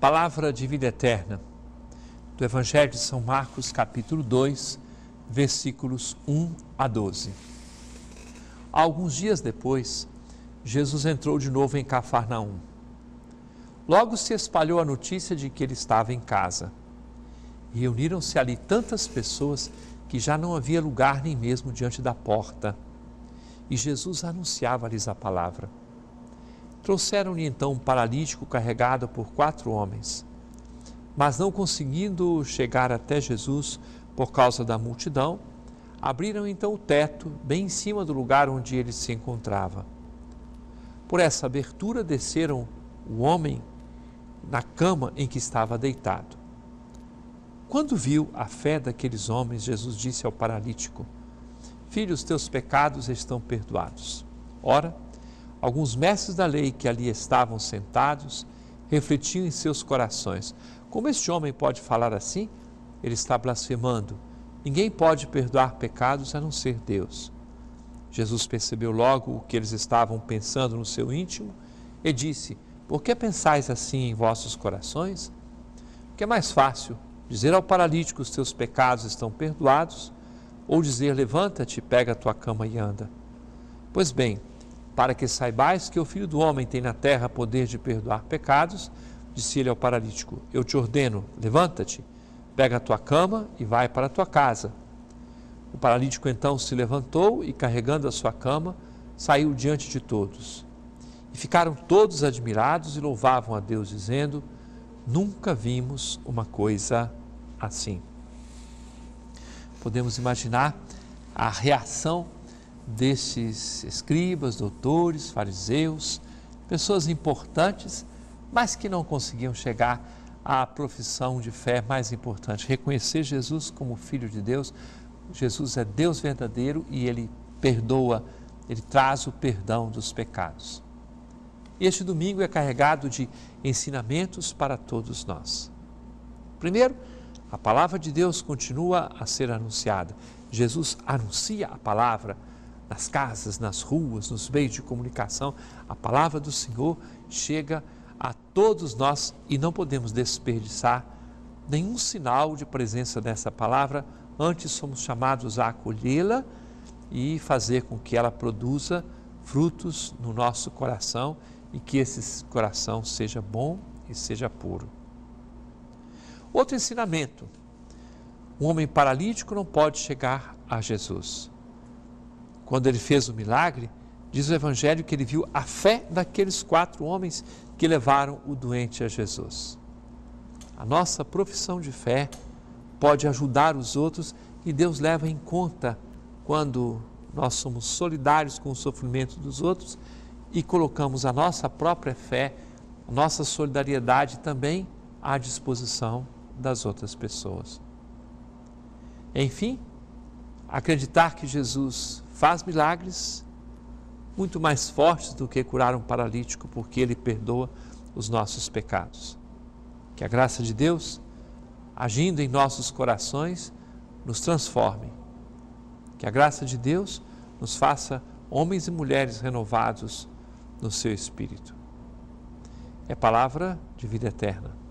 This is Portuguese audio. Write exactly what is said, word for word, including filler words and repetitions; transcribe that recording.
Palavra de vida eterna, do Evangelho de São Marcos, capítulo dois, versículos um a doze. Alguns dias depois, Jesus entrou de novo em Cafarnaum. Logo se espalhou a notícia de que ele estava em casa. E reuniram-se ali tantas pessoas que já não havia lugar nem mesmo diante da porta. E Jesus anunciava-lhes a palavra. Trouxeram-lhe então um paralítico carregado por quatro homens. Mas não conseguindo chegar até Jesus por causa da multidão, abriram então o teto bem em cima do lugar onde ele se encontrava. Por essa abertura desceram o homem na cama em que estava deitado. Quando viu a fé daqueles homens, Jesus disse ao paralítico: Filho, os teus pecados estão perdoados. Ora, alguns mestres da lei que ali estavam sentados refletiam em seus corações: como este homem pode falar assim? Ele está blasfemando. Ninguém pode perdoar pecados a não ser Deus. Jesus percebeu logo o que eles estavam pensando no seu íntimo e disse: Por que pensais assim em vossos corações? O que é mais fácil, dizer ao paralítico: os teus pecados estão perdoados, ou dizer: levanta-te, pega a tua cama e anda? Pois bem, para que saibais que o Filho do Homem tem na terra poder de perdoar pecados, disse ele ao paralítico: eu te ordeno, levanta-te, pega a tua cama e vai para a tua casa. O paralítico então se levantou e, carregando a sua cama, saiu diante de todos. E ficaram todos admirados e louvavam a Deus, dizendo: nunca vimos uma coisa assim. Podemos imaginar a reação desses escribas, doutores, fariseus, pessoas importantes, mas que não conseguiam chegar à profissão de fé mais importante, reconhecer Jesus como Filho de Deus. Jesus é Deus verdadeiro e Ele perdoa, Ele traz o perdão dos pecados. E este domingo é carregado de ensinamentos para todos nós. Primeiro, a palavra de Deus continua a ser anunciada. Jesus anuncia a palavra nas casas, nas ruas, nos meios de comunicação. A palavra do Senhor chega a todos nós e não podemos desperdiçar nenhum sinal de presença dessa palavra. Antes somos chamados a acolhê-la e fazer com que ela produza frutos no nosso coração e que esse coração seja bom e seja puro. Outro ensinamento: um homem paralítico não pode chegar a Jesus. Quando ele fez o milagre, diz o Evangelho que ele viu a fé daqueles quatro homens que levaram o doente a Jesus. A nossa profissão de fé pode ajudar os outros e Deus leva em conta quando nós somos solidários com o sofrimento dos outros e colocamos a nossa própria fé, a nossa solidariedade também à disposição das outras pessoas. Enfim, acreditar que Jesus faz milagres muito mais fortes do que curar um paralítico, porque Ele perdoa os nossos pecados. Que a graça de Deus, agindo em nossos corações, nos transforme. Que a graça de Deus nos faça homens e mulheres renovados no seu espírito. É palavra de vida eterna.